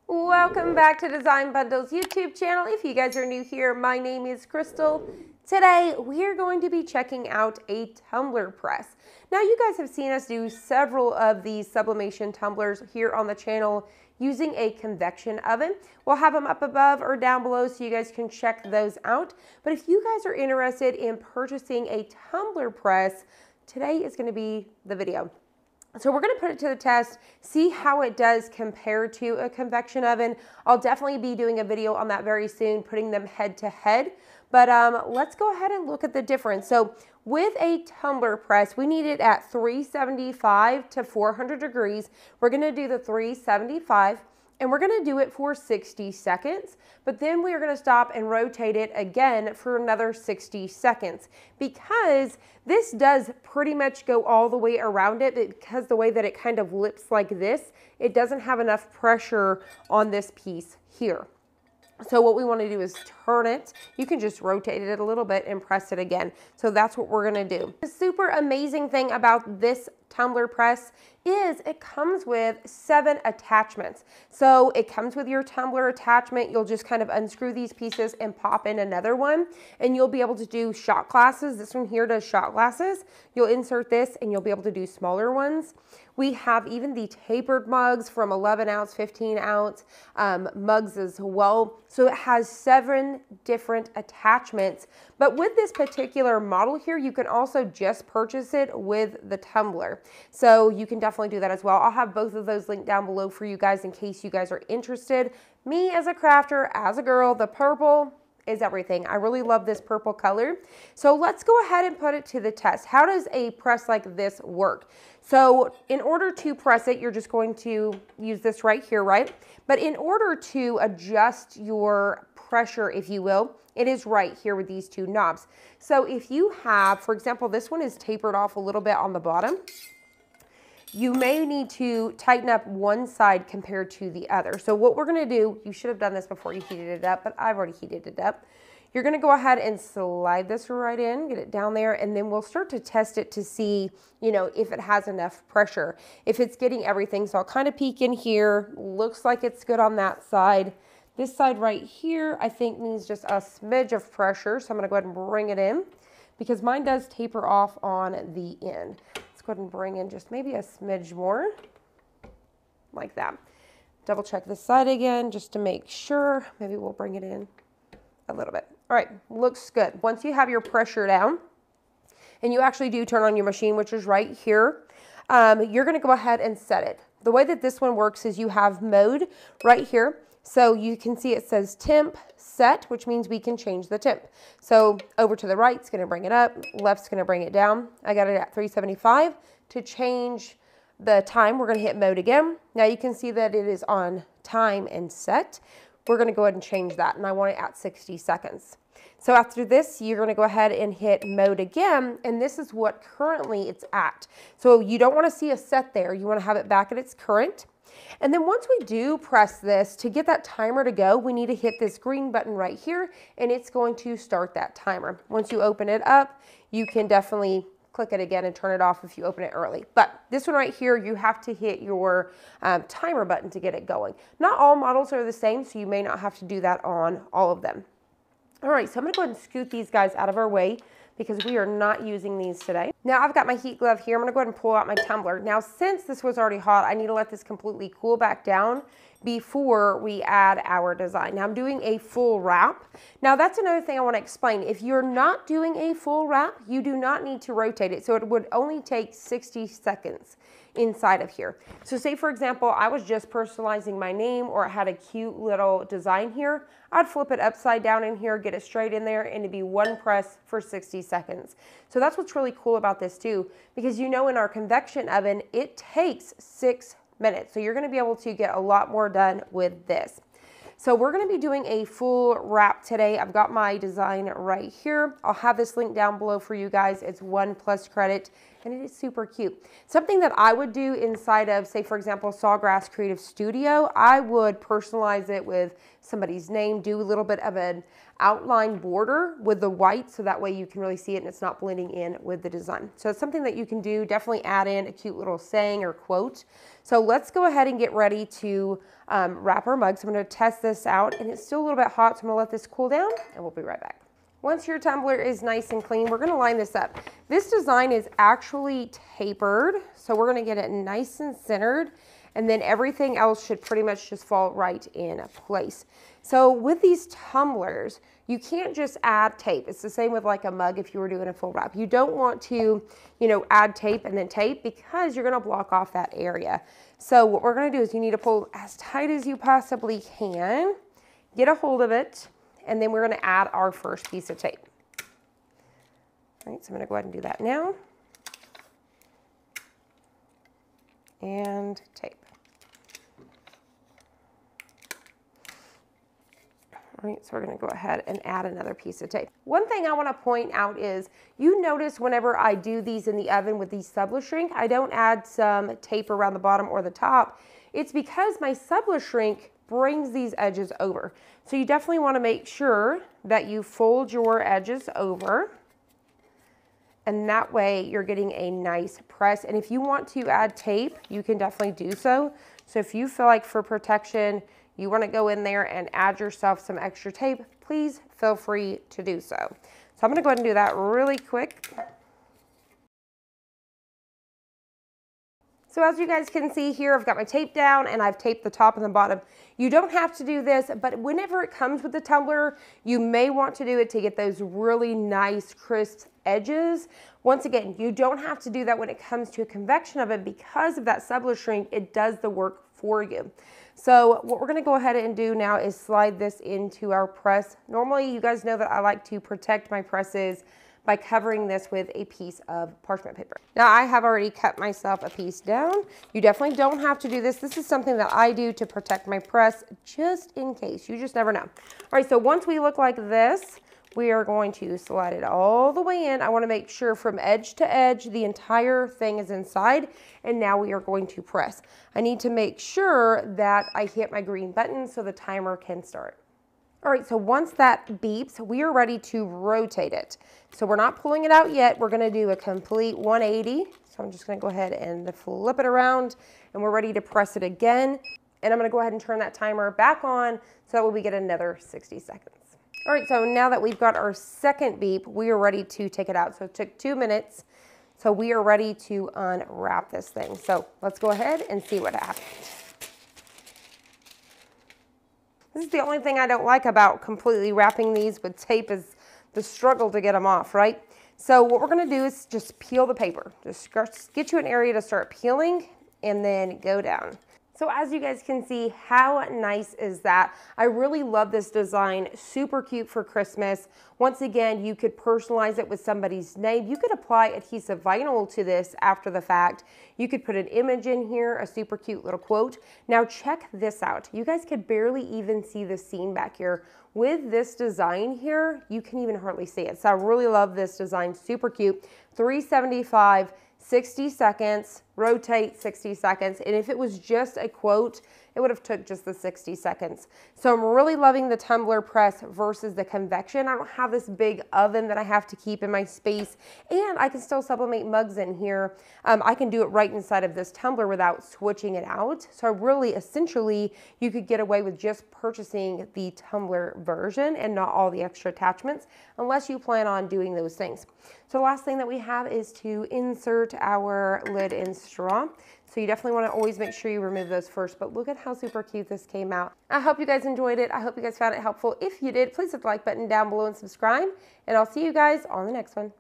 Welcome back to Design Bundle's YouTube channel. If you guys are new here, my name is Crystal. Today, we are going to be checking out a tumbler press. Now, you guys have seen us do several of these sublimation tumblers here on the channel using a convection oven. We'll have them up above or down below so you guys can check those out. But if you guys are interested in purchasing a tumbler press, today is going to be the video. So we're going to put it to the test, see how it does compare to a convection oven. I'll definitely be doing a video on that very soon, putting them head to head. But let's go ahead and look at the difference. So with a tumbler press, we need it at 375 to 400 degrees. We're going to do the 375. And we're going to do it for 60 seconds, but then we are going to stop and rotate it again for another 60 seconds because this does pretty much go all the way around it, because the way that it kind of lips like this, it doesn't have enough pressure on this piece here. So what we want to do is turn it. You can just rotate it a little bit and press it again. So that's what we're going to do. The super amazing thing about this tumbler press is it comes with 7 attachments. So it comes with your tumbler attachment. You'll just kind of unscrew these pieces and pop in another one, and you'll be able to do shot glasses. This one here does shot glasses. You'll insert this and you'll be able to do smaller ones. We have even the tapered mugs from 11 ounce, 15 ounce mugs as well. So it has 7 different attachments. But with this particular model here, you can also just purchase it with the tumbler. So you can definitely do that as well. I'll have both of those linked down below for you guys in case you guys are interested. Me as a crafter, as a girl, the purple is everything. I really love this purple color. So let's go ahead and put it to the test. How does a press like this work? So in order to press it, you're just going to use this right here, right? But in order to adjust your pressure, if you will, it is right here with these 2 knobs. So if you have, for example, this one is tapered off a little bit on the bottom, you may need to tighten up one side compared to the other. So what we're going to do, you should have done this before you heated it up, but I've already heated it up. You're going to go ahead and slide this right in, get it down there, and then we'll start to test it to see, you know, if it has enough pressure, if it's getting everything. So I'll kind of peek in here. Looks like it's good on that side. This side right here, I think needs just a smidge of pressure. So I'm going to go ahead and bring it in because mine does taper off on the end. Let's go ahead and bring in just maybe a smidge more, like that. Double check this side again just to make sure. Maybe we'll bring it in a little bit. All right, looks good. Once you have your pressure down, and you actually do turn on your machine, which is right here, you're going to go ahead and set it. The way that this one works is you have mode right here. So you can see it says temp set, which means we can change the temp. So over to the right, it's going to bring it up. Left's going to bring it down. I got it at 375. To change the time, we're going to hit mode again. Now you can see that it is on time and set. We're going to go ahead and change that, and I want it at 60 seconds. So after this, you're going to go ahead and hit mode again, and this is what currently it's at. So you don't want to see a set there. You want to have it back at its current. And then once we do press this, to get that timer to go, we need to hit this green button right here, and it's going to start that timer. Once you open it up, you can definitely click it again and turn it off if you open it early. But this one right here, you have to hit your timer button to get it going. Not all models are the same, so you may not have to do that on all of them. All right, so I'm going to go ahead and scoot these guys out of our way because we are not using these today. Now I've got my heat glove here. I'm going to go ahead and pull out my tumbler. Now since this was already hot, I need to let this completely cool back down before we add our design. Now I'm doing a full wrap. Now that's another thing I want to explain. If you're not doing a full wrap, you do not need to rotate it. So it would only take 60 seconds inside of here. So say for example, I was just personalizing my name, or I had a cute little design here. I'd flip it upside down in here, get it straight in there, and it'd be one press for 60 seconds. So that's what's really cool about this too, because you know in our convection oven, it takes 6 minutes. So you're going to be able to get a lot more done with this. So we're going to be doing a full wrap today. I've got my design right here. I'll have this link down below for you guys. It's 1+ credit, and it is super cute. Something that I would do inside of, say for example, Sawgrass Creative Studio, I would personalize it with somebody's name, do a little bit of an outline border with the white so that way you can really see it and it's not blending in with the design. So it's something that you can do. Definitely add in a cute little saying or quote. So let's go ahead and get ready to wrap our mug. So I'm going to test this out, and it's still a little bit hot, so I'm going to let this cool down, and we'll be right back. Once your tumbler is nice and clean, we're going to line this up. This design is actually tapered, so we're going to get it nice and centered, and then everything else should pretty much just fall right in place. So with these tumblers, you can't just add tape. It's the same with like a mug if you were doing a full wrap. You don't want to, add tape and then tape, because you're going to block off that area. So what we're going to do is you need to pull as tight as you possibly can, get a hold of it, and then we're going to add our first piece of tape. All right, so I'm going to go ahead and do that now. And tape. All right, so we're going to go ahead and add another piece of tape. One thing I want to point out is, you notice whenever I do these in the oven with these Sublimate shrink, I don't add some tape around the bottom or the top. It's because my Sublimate shrink brings these edges over. So you definitely want to make sure that you fold your edges over, and that way you're getting a nice press. And if you want to add tape, you can definitely do so. So if you feel like for protection, you want to go in there and add yourself some extra tape, please feel free to do so. So I'm going to go ahead and do that really quick. So as you guys can see here, I've got my tape down and I've taped the top and the bottom. You don't have to do this, but whenever it comes with the tumbler, you may want to do it to get those really nice crisp edges. Once again, you don't have to do that when it comes to a convection oven, because of that Sublimate shrink, it does the work for you. So what we're going to go ahead and do now is slide this into our press. Normally, you guys know that I like to protect my presses by covering this with a piece of parchment paper. Now I have already cut myself a piece down. You definitely don't have to do this. This is something that I do to protect my press, just in case. You just never know. All right, so once we look like this, we are going to slide it all the way in. I want to make sure from edge to edge the entire thing is inside, and now we are going to press. I need to make sure that I hit my green button so the timer can start. All right, so once that beeps, we are ready to rotate it. So we're not pulling it out yet. We're going to do a complete 180. So I'm just going to go ahead and flip it around, and we're ready to press it again. And I'm going to go ahead and turn that timer back on so that way we get another 60 seconds. All right, so now that we've got our second beep, we are ready to take it out. So it took 2 minutes. So we are ready to unwrap this thing. So let's go ahead and see what happens. This is the only thing I don't like about completely wrapping these with tape, is the struggle to get them off, right? So what we're going to do is just peel the paper. Just get you an area to start peeling and then go down. So as you guys can see, how nice is that? I really love this design. Super cute for Christmas. Once again, you could personalize it with somebody's name. You could apply adhesive vinyl to this after the fact. You could put an image in here, a super cute little quote. Now check this out. You guys could barely even see the seam back here. With this design here, you can even hardly see it. So I really love this design. Super cute. $3.75. 60 seconds, rotate 60 seconds. And if it was just a quote, it would have took just the 60 seconds. So I'm really loving the tumbler press versus the convection. I don't have this big oven that I have to keep in my space, and I can still sublimate mugs in here. I can do it right inside of this tumbler without switching it out. So really, essentially, you could get away with just purchasing the tumbler version and not all the extra attachments, unless you plan on doing those things. So the last thing that we have is to insert our lid in straw. So you definitely want to always make sure you remove those first, but look at how super cute this came out. I hope you guys enjoyed it. I hope you guys found it helpful. If you did, please hit the like button down below and subscribe, and I'll see you guys on the next one.